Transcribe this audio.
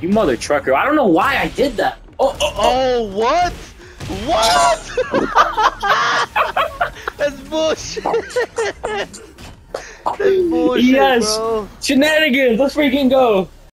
You mother trucker. I don't know why I did that. Oh, what? What? That's bullshit. That's bullshit, Yes. bro. Shenanigans. Let's freaking go.